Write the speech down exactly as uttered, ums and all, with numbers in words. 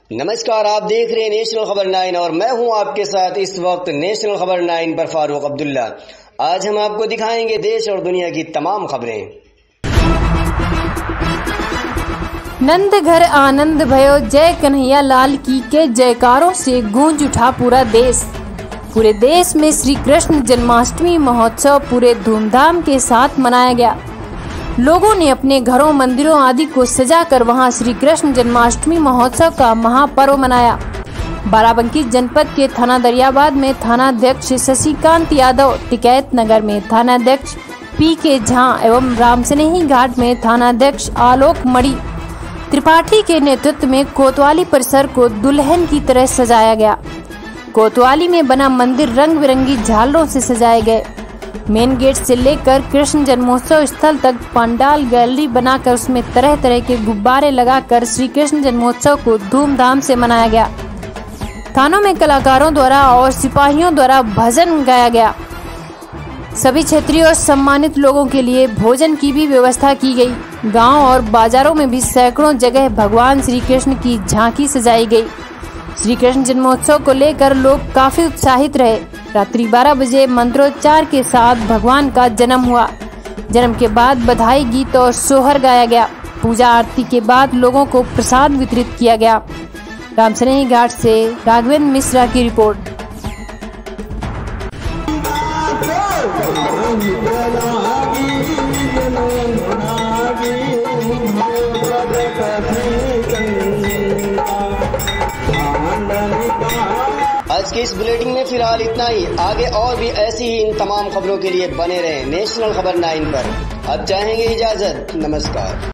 नमस्कार, आप देख रहे हैं नेशनल खबर नाइन और मैं हूं आपके साथ इस वक्त नेशनल खबर नाइन पर फारूक अब्दुल्ला। आज हम आपको दिखाएंगे देश और दुनिया की तमाम खबरें। नंद घर आनंद भयो, जय कन्हैया लाल की के जयकारों से गूंज उठा पूरा देश। पूरे देश में श्री कृष्ण जन्माष्टमी महोत्सव पूरे धूमधाम के साथ मनाया गया। लोगों ने अपने घरों, मंदिरों आदि को सजाकर वहां श्री कृष्ण जन्माष्टमी महोत्सव का महापर्व मनाया। बाराबंकी जनपद के थाना दरियाबाद में थानाध्यक्ष शशिकांत यादव, टिकैत नगर में थानाध्यक्ष पी के झा एवं रामसनेही घाट में थानाध्यक्ष आलोक मणि त्रिपाठी के नेतृत्व में कोतवाली परिसर को दुल्हन की तरह सजाया गया। कोतवाली में बना मंदिर रंग बिरंगी झालरों से सजाए गए। मेन गेट से लेकर कृष्ण जन्मोत्सव स्थल तक पंडाल गैलरी बनाकर उसमें तरह तरह के गुब्बारे लगाकर श्री कृष्ण जन्मोत्सव को धूमधाम से मनाया गया। थानों में कलाकारों द्वारा और सिपाहियों द्वारा भजन गाया गया। सभी क्षेत्रीय और सम्मानित लोगों के लिए भोजन की भी व्यवस्था की गई। गांव और बाजारों में भी सैकड़ों जगह भगवान श्री कृष्ण की झांकी सजाई गई। श्री कृष्ण जन्मोत्सव को लेकर लोग काफी उत्साहित रहे। रात्रि बारह बजे मंत्रोच्चार के साथ भगवान का जन्म हुआ। जन्म के बाद बधाई गीत और सोहर गाया गया। पूजा आरती के बाद लोगों को प्रसाद वितरित किया गया। रामसनेही घाट से राघवेंद्र मिश्रा की रिपोर्ट। आज के इस बुलेटिन में फिलहाल इतना ही। आगे और भी ऐसी ही इन तमाम खबरों के लिए बने रहें नेशनल खबर नाइन पर। अब चाहेंगे इजाजत। नमस्कार।